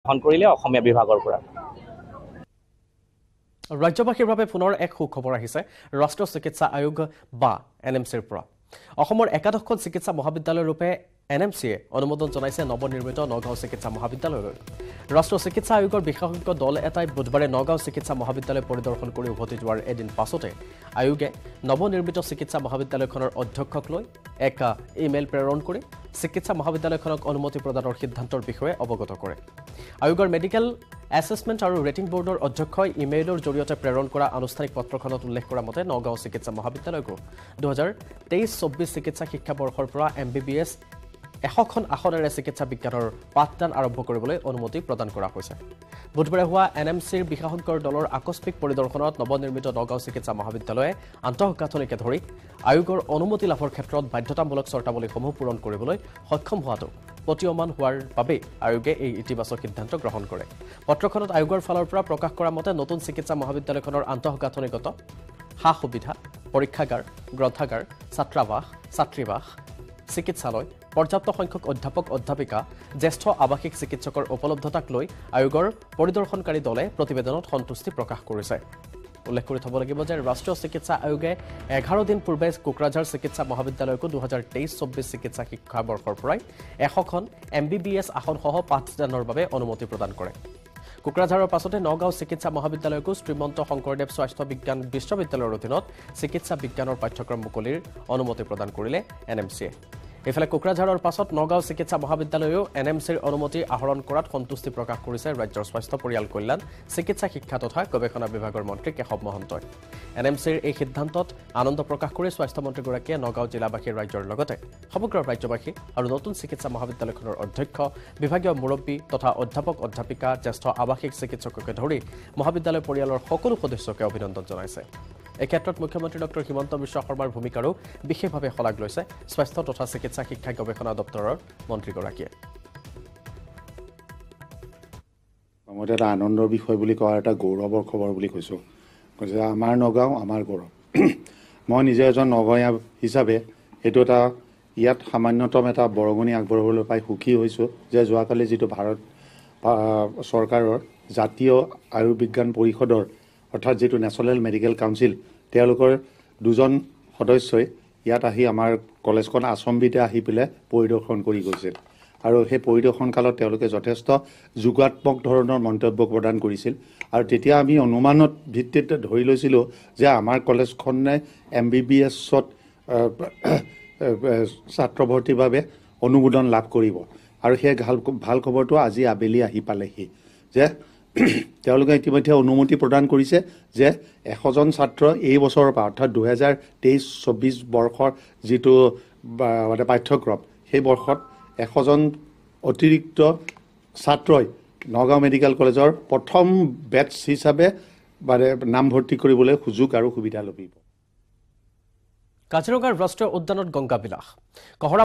গ্ৰহণ কৰিলে অসমীয়া বিভাগৰ পৰা ৰাজ্যবাসীৰ বাবে পুনৰ এক সুখবৰ আহিছে ৰাষ্ট্ৰীয় চিকিৎসা আয়োগ বা NMCৰ পৰা অসমৰ একাদশখন চিকিৎসা মহাবিদ্যালয় ৰূপে NMCয়ে অনুমোদন জনাইছে নৱনিৰ্মিত নগাঁও চিকিৎসা মহাবিদ্যালয়লৈ ৰাষ্ট্ৰীয় চিকিৎসা আয়োগৰ বিশেষজ্ঞ দল এটাই বুধবাৰে নগাঁও চিকিৎসা মহাবিদ্যালয় পৰিদৰ্শন কৰি উভতি যোৱাৰ এদিন পাছতে আয়োগে নৱনিৰ্মিত চিকিৎসা মহাবিদ্যালয়খনৰ অধ্যক্ষক লৈ এক ইমেইল প্ৰেৰণ কৰি চিকিৎসা মহাবিদ্যালয়খনক অনুমতি প্ৰদানৰ সিদ্ধান্তৰ বিষয়ে অৱগত কৰে আয়োগৰ মেডিকেল এছেছমেণ্ট আৰু ৰেটিং বোৰ্ডৰ অধ্যক্ষই ইমেইলৰ জৰিয়তে প্ৰেৰণ কৰা আনুষ্ঠানিক পত্ৰখনত উল্লেখ কৰা মতে নগাঁও চিকিৎসা মহাবিদ্যালয়ক 2023-24 চিকিৎসা শিক্ষাবৰ্ষৰ পৰা MBBS 100খন আসনেৰে চিকিৎসা বিজ্ঞানৰ পাঠদান আৰম্ভ কৰিবলৈ অনুমতি প্ৰদান কৰা হৈছে বুধবাৰে হোৱা NMCৰ বিশেষজ্ঞৰ দলৰ আকস্মিক পৰিদৰ্শনত নৱনিৰ্মিত নগাঁও চিকিৎসা মহাবিদ্যালয়ে আন্তঃগাঁথনিকে ধৰি আয়োগৰ অনুমতি লাভৰ ক্ষেত্ৰত বাধ্যতামূলক চৰ্তাৱলীসমূহ পূৰণ কৰিবলৈ সক্ষম হোৱাটো প্ৰতীয়মান হোৱাৰ বাবে আয়োগে এই ইতিবাচক সিদ্ধান্ত গ্ৰহণ কৰে পত্ৰখনত আয়োগৰ ফালৰ পৰা প্ৰকাশ কৰা মতে নতুন চিকিৎসা মহাবিদ্যালয়খনৰ আন্তঃগাঁথনিগত সা সুবিধা পৰীক্ষাগাৰ গ্ৰন্থাগাৰ ছাত্ৰাবাস ছাত্ৰীবাস চিকিৎসালয় পৰ্যাপ্ত সংখ্যক অধ্যাপক অধ্যাপিকা জ্যেষ্ঠ আৱাসিক চিকিৎসকৰ উপলব্ধতাক লৈ আয়োগৰ পৰিদৰ্শনকাৰী দলে প্ৰতিবেদনত সন্তুষ্টি প্ৰকাশ কৰিছে উল্লেখ কৰি থব লাগিব যে ৰাষ্ট্ৰীয় চিকিৎসা আয়োগে 11 দিন পূৰ্বে কোকৰাঝাৰ চিকিৎসা মহাবিদ্যালয়ক 2023-24 চিকিৎসা শিক্ষাবৰ্ষৰ পৰাই 100খন MBBS আসনসহ পাঠদানৰ বাবে অনুমতি প্ৰদান কৰে কোকৰাঝাৰৰ পাছতে নগাঁও চিকিৎসা মহাবিদ্যালয়ক শ্ৰীমন্ত শংকৰদেৱ স্বাস্থ্য বিজ্ঞান বিশ্ববিদ্যালয়ৰ অধীনত চিকিৎসা বিজ্ঞানৰ পাঠ্যক্ৰম মুকলিৰ অনুমতি প্ৰদান কৰিলে NMCয়ে এফালে কোকৰাঝাৰৰ পাছত নগাঁও চিকিৎসা মহাবিদ্যালয়েও NMCৰ অনুমতি আহৰণ কৰাত সন্তুষ্টি প্ৰকাশ কৰিছে ৰাজ্যৰ স্বাস্থ্য পৰিয়াল কল্যাণ চিকিৎসা শিক্ষা তথা গৱেষণা বিভাগৰ মন্ত্ৰী কেশৱ মহন্তই NMCৰ এই সিদ্ধান্তত আনন্দ প্ৰকাশ কৰি স্বাস্থ্য মন্ত্ৰীগৰাকীয়ে নগাঁও জিলাবাসীৰ ৰাজ্যৰ লগতে সমগ্ৰ ৰাজ্যবাসী আৰু নতুন চিকিৎসা মহাবিদ্যালয়খনৰ অধ্যক্ষ বিভাগীয় মুৰব্বী তথা অধ্যাপক অধ্যাপিকা জ্যেষ্ঠ আৱাসিক চিকিৎসককে ধৰি মহাবিদ্যালয় পৰিয়ালৰ সকলো সদস্যকে অভিনন্দন জনাইছে এই ক্ষেত্ৰত মুখ্যমন্ত্ৰী ডক্টৰ হিমন্ত বিশ্ব শৰ্মাৰ ভূমিকাৰো বিশেষভাৱে শলাগ লৈছে স্বাস্থ্য তথা চিকিৎসা শিক্ষা গৱেষণা দপ্তৰৰ মন্ত্ৰীগৰাকীয়ে মই এটা আনন্দৰ বিষয় বুলি কোৱা এটা গৌৰৱৰ খবৰ বুলি কৈছো যে আমাৰ নগাঁও আমাৰ গৌৰৱ মই নিজে এজন নগাঁৱীয়া হিচাপে এইটো এটা ইয়াত সামান্যতম এটা বৰঙণি আগবঢ়াবলৈ পাই সুখী হৈছো যে যোৱাকালি যিটো ভাৰত চৰকাৰৰ জাতীয় আয়ুৰ্বিজ্ঞান পৰিষদৰ অৰ্থাৎ যেটো নেশ্যনেল মেডিকেল কাউন্সিল তেওঁলোকৰ দুজন সদস্যই ইয়াত আহি আমাৰ কলেজখন আসামীতে আহি পেলে পৰিদৰ্শন কৰি গৈছিল আৰু সেই পৰিদৰ্শন কালত তেওঁলোকে যথেষ্ট যোগাত্মক ধৰণৰ মন্তব্য প্ৰদান কৰিছিল আৰু তেতিয়া আমি অনুমানত ভিত্তিত ধৰি লৈছিলো যে আমাৰ কলেজখনে MBBSত ছাত্ৰ ভৰ্তিৰ বাবে অনুমোদন লাভ কৰিব আৰু সেই ভাল খবৰটো আজি আবেলি আহি পালেহি যে তেওঁলোকে ইতিমধ্যে অনুমতি প্ৰদান কৰিছে যে 100জন ছাত্ৰ এই বছৰৰ পৰা অৰ্থাৎ 2023-24 বৰ্ষৰ যিটো মানে পাঠ্যক্ৰম সেই বৰ্ষত 100জন অতিৰিক্ত ছাত্ৰই নগাঁও মেডিকেল কলেজৰ প্ৰথম বেটছ হিচাপে মানে নামভৰ্তি কৰিবলৈ সুযোগ আৰু সুবিধা লভিব কাজিৰঙাৰ ৰাষ্ট্ৰীয় উদ্যানত গংগা বিলাস